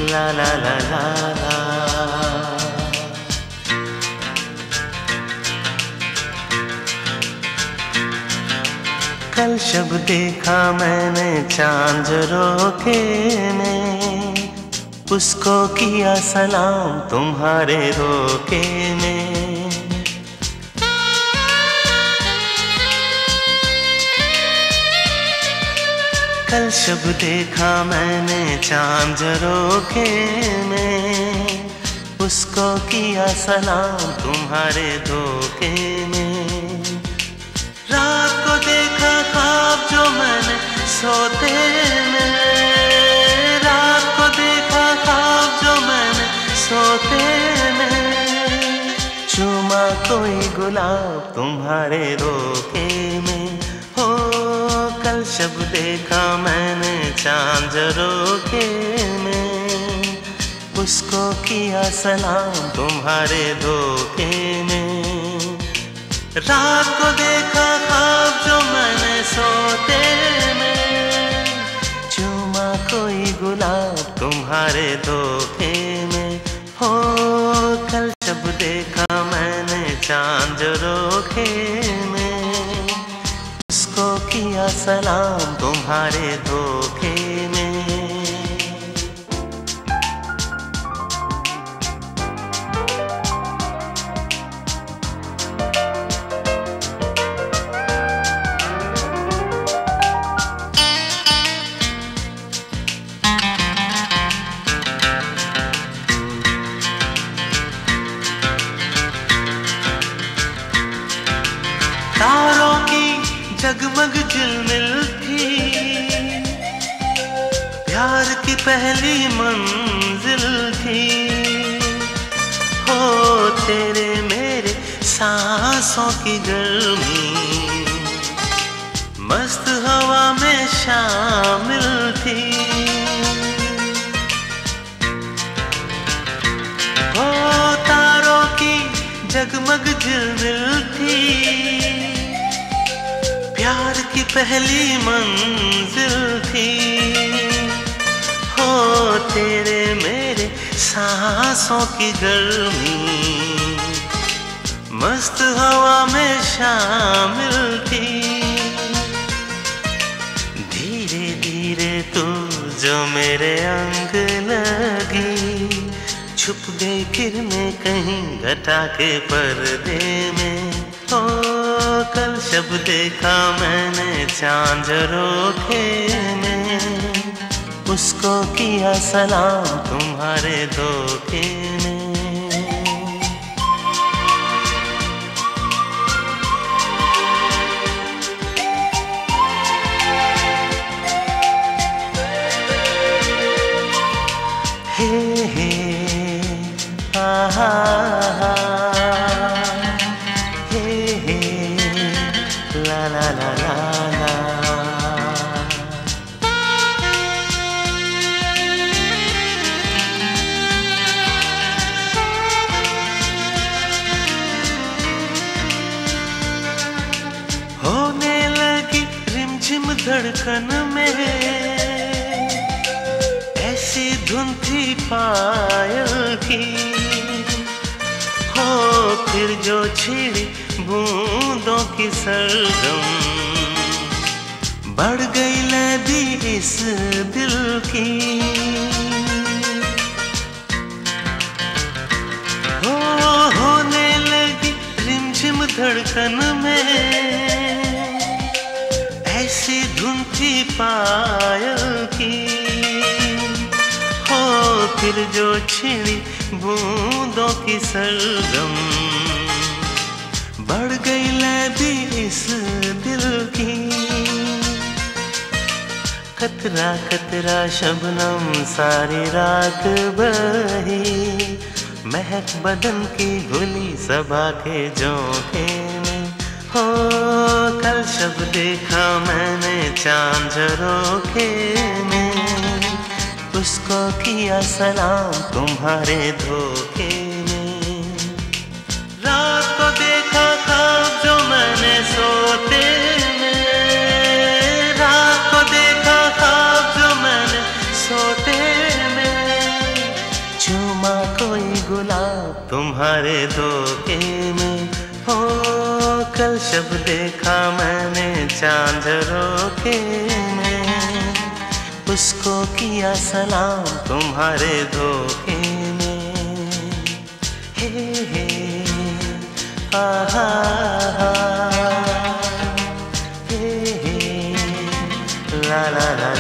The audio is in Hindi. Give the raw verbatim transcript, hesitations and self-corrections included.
ला ला ला ला ला। कल शब देखा मैंने चांद रोके में, उसको किया सलाम तुम्हारे रोके में। कल शब देखा मैंने चांद रोके में, उसको किया सलाम तुम्हारे धोखे में। रात को देखा ख्वाब जो मैंने सोते में, रात को देखा ख्वाब जो मैंने सोते में। चूमा कोई गुलाब तुम्हारे रोके में। हो कल शब देखा मैंने चांद रोके में, उसको किया सलाम तुम्हारे धोखे में। रात को देखा ख्वाब जो मैंने सोते में, चूमा कोई गुलाब तुम्हारे धोखे में। हो कल शब देखा मैंने चांद रोके में, उसको किया सलाम तुम्हारे धोखे में। तारों की जगमग झिलमिल थी, प्यार की पहली मंजिल थी। हो तेरे मेरे सांसों की गर्मी, मस्त हवा में शामिल थी। हो तारों की जगमग झिलमिल थी, प्यार की पहली मंजिल थी। हो तेरे मेरे सांसों की गर्मी, मस्त हवा में शामिल थी। धीरे धीरे तू जो मेरे अंग लगी, छुप गई किरणें कहीं घटा के पर्दे में। हो कल शब देखा मैंने चांद रोके में, उसको किया सलाम तुम्हारे धोखे में। हे हे आहा ला ला ला ला। होने लगी रिमझिम धड़कन में, ऐसी धुन थी पायल की। हो फिर जो छिड़ी बूंदों की सरगम, बढ़ गई लहदी इस दिल की। हो होने लगी रिमझिम धड़कन में, ऐसी धुन थी पायल की। हो फिर जो छिड़ी बूंदों की सरगम, बढ़ गई लहदी इस दिल की। कतरा कतरा शबनम सारी रात बही, महक बदन की घुली सबा के झोंके में। हो कल शब देखा मैंने चांद रोके में, उसको किया सलाम तुम्हारे धोखे में। रात को देखा ख्वाब जो मैंने सोते में, रात को देखा ख्वाब जो मैंने सोते में। गुलाब तुम्हारे धोखे में। हो कल शब देखा मैंने चांद रोके में, उसको किया सलाम तुम्हारे धोखे में। हे हे आहा हा, हे हे ला ला ला।